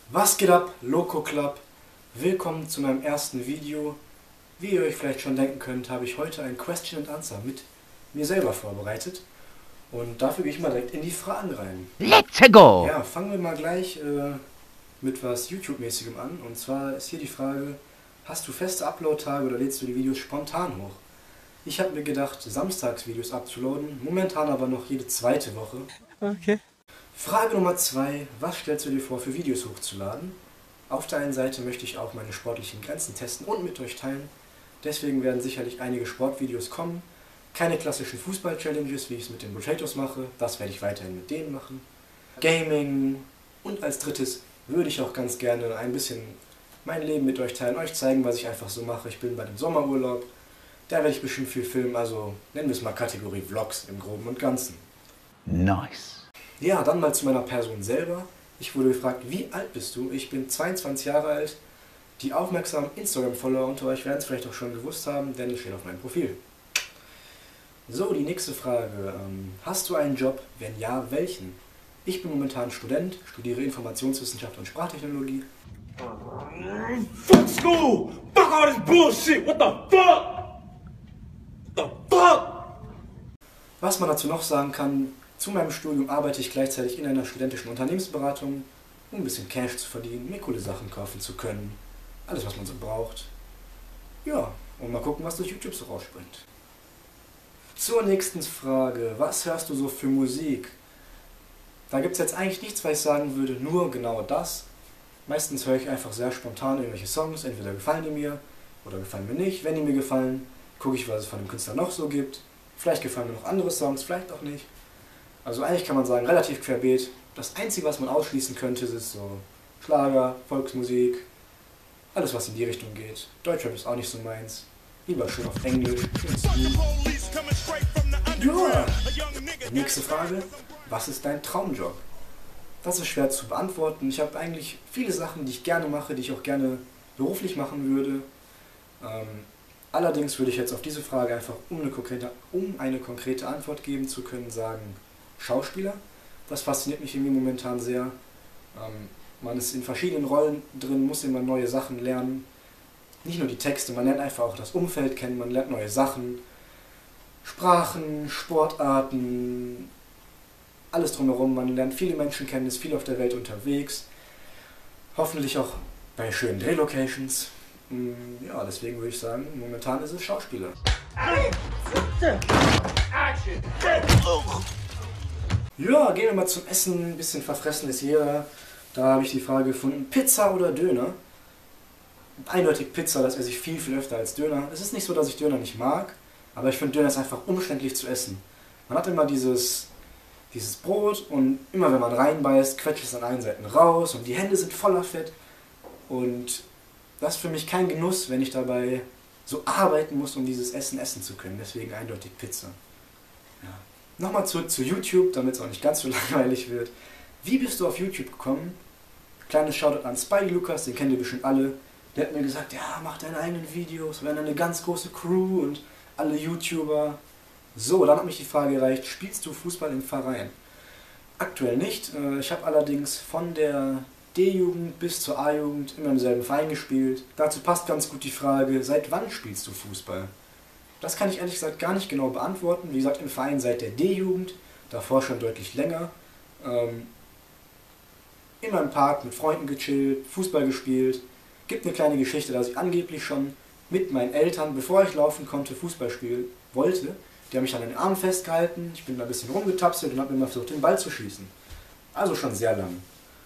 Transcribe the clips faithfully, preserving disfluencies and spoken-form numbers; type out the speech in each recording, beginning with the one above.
Was geht ab, Loco Club? Willkommen zu meinem ersten Video. Wie ihr euch vielleicht schon denken könnt, habe ich heute ein Question and Answer mit mir selber vorbereitet. Und dafür gehe ich mal direkt in die Fragen rein. Let's go! Ja, fangen wir mal gleich äh, mit was YouTube-mäßigem an. Und zwar ist hier die Frage, hast du feste Upload-Tage oder lädst du die Videos spontan hoch? Ich habe mir gedacht, samstags Videos abzuladen, momentan aber noch jede zweite Woche. Okay. Frage Nummer zwei, was stellst du dir vor, für Videos hochzuladen? Auf der einen Seite möchte ich auch meine sportlichen Grenzen testen und mit euch teilen. Deswegen werden sicherlich einige Sportvideos kommen. Keine klassischen Fußball-Challenges, wie ich es mit den Potatoes mache. Das werde ich weiterhin mit denen machen. Gaming. Und als drittes würde ich auch ganz gerne ein bisschen mein Leben mit euch teilen, euch zeigen, was ich einfach so mache. Ich bin bei dem Sommerurlaub. Da werde ich bestimmt viel filmen, also nennen wir es mal Kategorie Vlogs im Groben und Ganzen. Nice. Ja, dann mal zu meiner Person selber. Ich wurde gefragt, wie alt bist du? Ich bin zweiundzwanzig Jahre alt. Die aufmerksamen Instagram-Follower unter euch werden es vielleicht auch schon gewusst haben, denn es steht auf meinem Profil. So, die nächste Frage. Ähm, hast du einen Job? Wenn ja, welchen? Ich bin momentan Student, studiere Informationswissenschaft und Sprachtechnologie. Fuck school! Fuck all this bullshit! What the fuck? What the fuck? Was man dazu noch sagen kann, zu meinem Studium arbeite ich gleichzeitig in einer studentischen Unternehmensberatung, um ein bisschen Cash zu verdienen, mir coole Sachen kaufen zu können. Alles, was man so braucht. Ja, und mal gucken, was durch YouTube so rausspringt. Zur nächsten Frage. Was hörst du so für Musik? Da gibt es jetzt eigentlich nichts, was ich sagen würde, nur genau das. Meistens höre ich einfach sehr spontan irgendwelche Songs, entweder gefallen die mir oder gefallen mir nicht. Wenn die mir gefallen, gucke ich, was es von dem Künstler noch so gibt. Vielleicht gefallen mir noch andere Songs, vielleicht auch nicht. Also eigentlich kann man sagen, relativ querbeet. Das Einzige, was man ausschließen könnte, ist so Schlager, Volksmusik, alles was in die Richtung geht. Deutschrap ist auch nicht so meins. Lieber schön auf Englisch. Ja. Nächste Frage. Was ist dein Traumjob? Das ist schwer zu beantworten. Ich habe eigentlich viele Sachen, die ich gerne mache, die ich auch gerne beruflich machen würde. Ähm, allerdings würde ich jetzt auf diese Frage einfach, um eine konkrete, um eine konkrete Antwort geben zu können, sagen Schauspieler. Das fasziniert mich irgendwie momentan sehr. Ähm, man ist in verschiedenen Rollen drin, muss immer neue Sachen lernen. Nicht nur die Texte, man lernt einfach auch das Umfeld kennen, man lernt neue Sachen. Sprachen, Sportarten, alles drumherum. Man lernt viele Menschen kennen, ist viel auf der Welt unterwegs. Hoffentlich auch bei schönen Drehlocations. Ja, deswegen würde ich sagen, momentan ist es Schauspieler. Ja, gehen wir mal zum Essen. Ein bisschen verfressen ist jeder. Da habe ich die Frage gefunden, Pizza oder Döner? Eindeutig Pizza, das esse ich viel, viel öfter als Döner. Es ist nicht so, dass ich Döner nicht mag, aber ich finde Döner ist einfach umständlich zu essen. Man hat immer dieses, dieses Brot und immer wenn man reinbeißt, quetscht es an allen Seiten raus und die Hände sind voller Fett. Und das ist für mich kein Genuss, wenn ich dabei so arbeiten muss, um dieses Essen essen zu können. Deswegen eindeutig Pizza. Ja. Nochmal zurück zu YouTube, damit es auch nicht ganz so langweilig wird. Wie bist du auf YouTube gekommen? Kleines Shoutout an Spidey Lukas, den kennt ihr bestimmt alle. Der hat mir gesagt, ja, mach deine eigenen Videos, wir haben eine ganz große Crew und alle YouTuber. So, dann hat mich die Frage erreicht, spielst du Fußball im Verein? Aktuell nicht. Ich habe allerdings von der D-Jugend bis zur A-Jugend immer im selben Verein gespielt. Dazu passt ganz gut die Frage, seit wann spielst du Fußball? Das kann ich ehrlich gesagt gar nicht genau beantworten. Wie gesagt, im Verein seit der D-Jugend, davor schon deutlich länger. Ähm, immer im Park mit Freunden gechillt, Fußball gespielt. Gibt eine kleine Geschichte, dass ich angeblich schon mit meinen Eltern, bevor ich laufen konnte, Fußball spielen wollte. Die haben mich dann an den Arm festgehalten, ich bin da ein bisschen rumgetapselt und habe immer versucht, den Ball zu schießen. Also schon sehr lang.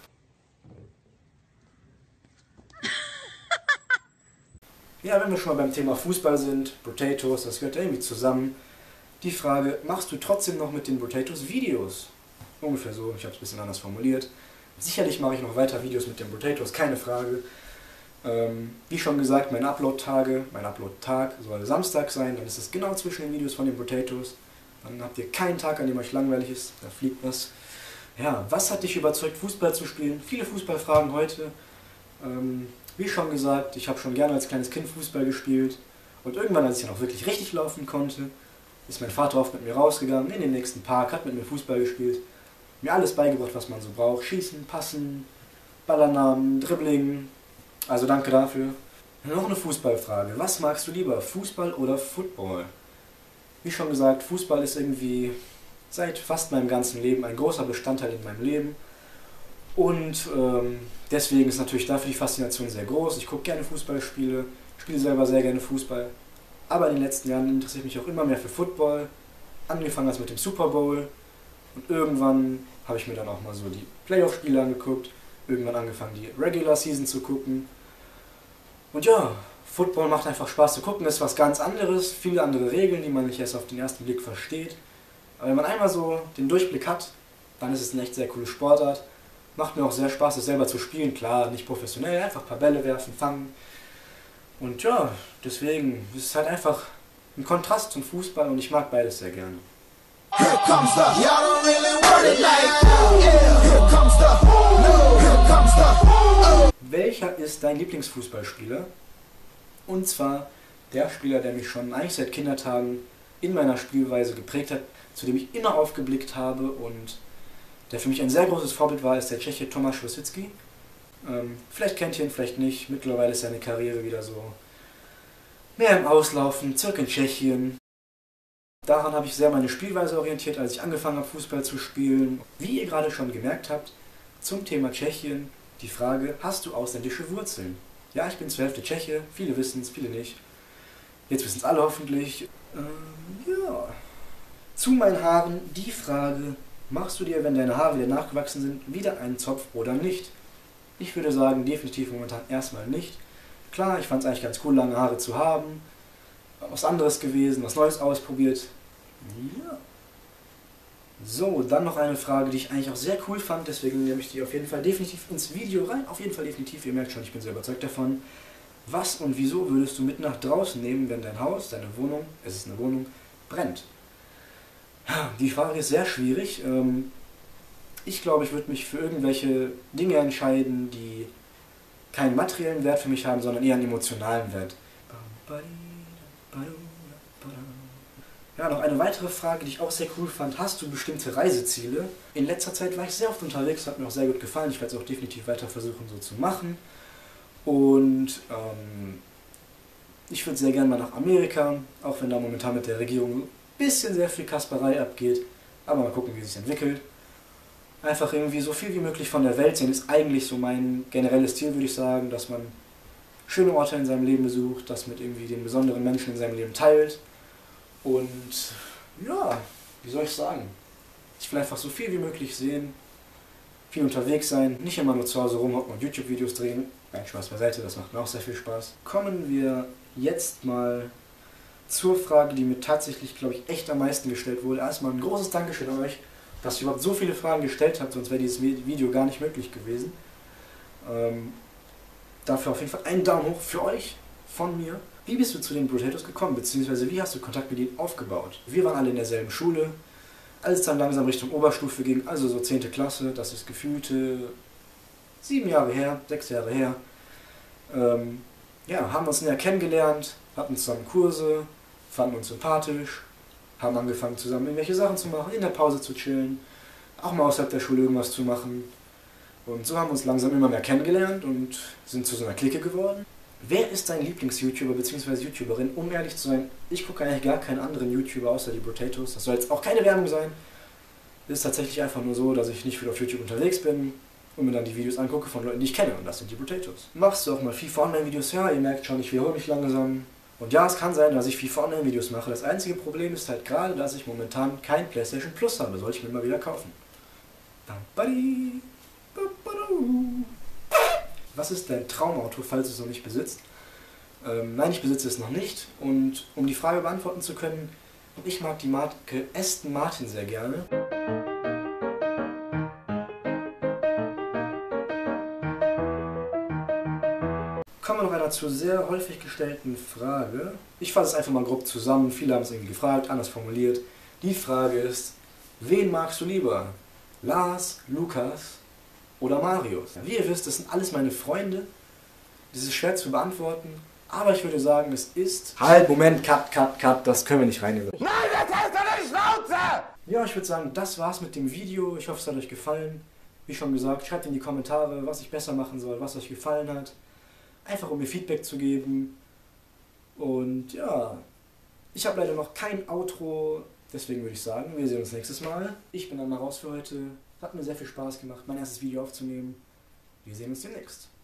Ja, wenn wir schon mal beim Thema Fußball sind, Potatoes, das gehört ja irgendwie zusammen. Die Frage, machst du trotzdem noch mit den Potatoes Videos? Ungefähr so, ich habe es ein bisschen anders formuliert. Sicherlich mache ich noch weiter Videos mit den Potatoes, keine Frage. Ähm, wie schon gesagt, mein Upload-Tage, mein Upload-Tag soll Samstag sein, dann ist es genau zwischen den Videos von den Potatoes. Dann habt ihr keinen Tag, an dem euch langweilig ist, da fliegt was. Ja, was hat dich überzeugt, Fußball zu spielen? Viele Fußballfragen heute. Ähm, wie schon gesagt, ich habe schon gerne als kleines Kind Fußball gespielt. Und irgendwann, als ich dann auch wirklich richtig laufen konnte, ist mein Vater oft mit mir rausgegangen in den nächsten Park, hat mit mir Fußball gespielt. Mir alles beigebracht, was man so braucht. Schießen, passen, Ballernamen, Dribbling. Also danke dafür. Noch eine Fußballfrage. Was magst du lieber, Fußball oder Football? Wie schon gesagt, Fußball ist irgendwie seit fast meinem ganzen Leben ein großer Bestandteil in meinem Leben. Und ähm, deswegen ist natürlich dafür die Faszination sehr groß. Ich gucke gerne Fußballspiele, spiele selber sehr gerne Fußball. Aber in den letzten Jahren interessiere ich mich auch immer mehr für Football. Angefangen als mit dem Super Bowl. Und irgendwann habe ich mir dann auch mal so die Playoff-Spiele angeguckt. Irgendwann angefangen, die Regular Season zu gucken. Und ja, Football macht einfach Spaß zu gucken. Ist was ganz anderes. Viele andere Regeln, die man nicht erst auf den ersten Blick versteht. Aber wenn man einmal so den Durchblick hat, dann ist es eine echt sehr coole Sportart. Macht mir auch sehr Spaß, es selber zu spielen. Klar, nicht professionell, einfach ein paar Bälle werfen, fangen. Und ja, deswegen ist es halt einfach ein Kontrast zum Fußball und ich mag beides sehr gerne. Here comes the, y'all don't really want it like that. Yeah, here comes the, no, here comes the. Welcher ist dein Lieblingsfußballspieler? Und zwar der Spieler, der mich schon eigentlich seit Kindertagen in meiner Spielweise geprägt hat, zu dem ich immer aufgeblickt habe und der für mich ein sehr großes Vorbild war, ist der Tscheche Tomáš Rosický. Ähm, vielleicht kennt ihr ihn, vielleicht nicht. Mittlerweile ist seine Karriere wieder so mehr im Auslaufen, zurück in Tschechien. Daran habe ich sehr meine Spielweise orientiert, als ich angefangen habe, Fußball zu spielen. Wie ihr gerade schon gemerkt habt, zum Thema Tschechien die Frage, hast du ausländische Wurzeln? Ja, ich bin zur Hälfte Tscheche, viele wissen es, viele nicht. Jetzt wissen es alle hoffentlich. Ähm, ja. Zu meinen Haaren die Frage, machst du dir, wenn deine Haare wieder nachgewachsen sind, wieder einen Zopf oder nicht? Ich würde sagen, definitiv momentan erstmal nicht. Klar, ich fand es eigentlich ganz cool, lange Haare zu haben. Was anderes gewesen, was Neues ausprobiert. Ja. So, dann noch eine Frage, die ich eigentlich auch sehr cool fand, deswegen nehme ich die auf jeden Fall definitiv ins Video rein. Auf jeden Fall definitiv, ihr merkt schon, ich bin sehr überzeugt davon. Was und wieso würdest du mit nach draußen nehmen, wenn dein Haus, deine Wohnung, es ist eine Wohnung, brennt? Die Frage ist sehr schwierig. Ich glaube, ich würde mich für irgendwelche Dinge entscheiden, die keinen materiellen Wert für mich haben, sondern eher einen emotionalen Wert. Ja, noch eine weitere Frage, die ich auch sehr cool fand. Hast du bestimmte Reiseziele? In letzter Zeit war ich sehr oft unterwegs, hat mir auch sehr gut gefallen. Ich werde es auch definitiv weiter versuchen, so zu machen. Und ähm, ich würde sehr gerne mal nach Amerika, auch wenn da momentan mit der Regierung ein bisschen sehr viel Kasperei abgeht. Aber mal gucken, wie es sich entwickelt. Einfach irgendwie so viel wie möglich von der Welt sehen, ist eigentlich so mein generelles Ziel, würde ich sagen, dass man schöne Orte in seinem Leben besucht, das mit irgendwie den besonderen Menschen in seinem Leben teilt. Und ja, wie soll ich sagen? Ich will einfach so viel wie möglich sehen, viel unterwegs sein, nicht immer nur zu Hause rumhocken und YouTube-Videos drehen. Nein, Spaß beiseite, das macht mir auch sehr viel Spaß. Kommen wir jetzt mal zur Frage, die mir tatsächlich, glaube ich, echt am meisten gestellt wurde. Erstmal ein großes Dankeschön an euch, dass ihr überhaupt so viele Fragen gestellt habt, sonst wäre dieses Video gar nicht möglich gewesen. Ähm, dafür auf jeden Fall einen Daumen hoch für euch, von mir. Wie bist du zu den Brutatos gekommen, beziehungsweise wie hast du Kontakt mit ihnen aufgebaut? Wir waren alle in derselben Schule, als es dann langsam Richtung Oberstufe ging, also so zehnte Klasse, das ist gefühlte sieben Jahre her, sechs Jahre her. Ähm, ja, haben uns näher kennengelernt, hatten zusammen Kurse, fanden uns sympathisch, haben angefangen zusammen irgendwelche Sachen zu machen, in der Pause zu chillen, auch mal außerhalb der Schule irgendwas zu machen. Und so haben wir uns langsam immer mehr kennengelernt und sind zu so einer Clique geworden. Wer ist dein Lieblings-YouTuber bzw. YouTuberin? Um ehrlich zu sein, ich gucke eigentlich gar keinen anderen YouTuber außer die Brutatos. Das soll jetzt auch keine Werbung sein. Es ist tatsächlich einfach nur so, dass ich nicht viel auf YouTube unterwegs bin und mir dann die Videos angucke von Leuten, die ich kenne. Und das sind die Brutatos. Machst du auch mal FIFA Online-Videos? Ja, ihr merkt schon, ich wiederhole mich langsam. Und ja, es kann sein, dass ich FIFA Online-Videos mache. Das einzige Problem ist halt gerade, dass ich momentan kein PlayStation Plus habe. Soll ich mir mal wieder kaufen. Was ist dein Traumauto, falls du es noch nicht besitzt? Ähm, nein, ich besitze es noch nicht. Und um die Frage beantworten zu können, ich mag die Marke Aston Martin sehr gerne. Kommen wir noch einer zur sehr häufig gestellten Frage. Ich fasse es einfach mal grob zusammen. Viele haben es irgendwie gefragt, anders formuliert. Die Frage ist, wen magst du lieber? Lars, Lukas oder Marius? Wie ihr wisst, das sind alles meine Freunde. Das ist schwer zu beantworten, aber ich würde sagen, es ist... Halt, Moment, cut, cut, cut, das können wir nicht reinnehmen. Nein, das heißt doch nicht Schnauze! Ja, ich würde sagen, das war's mit dem Video. Ich hoffe, es hat euch gefallen. Wie schon gesagt, schreibt in die Kommentare, was ich besser machen soll, was euch gefallen hat. Einfach um mir Feedback zu geben. Und ja, ich habe leider noch kein Outro, deswegen würde ich sagen, wir sehen uns nächstes Mal. Ich bin dann mal raus für heute. Hat mir sehr viel Spaß gemacht, mein erstes Video aufzunehmen. Wir sehen uns demnächst.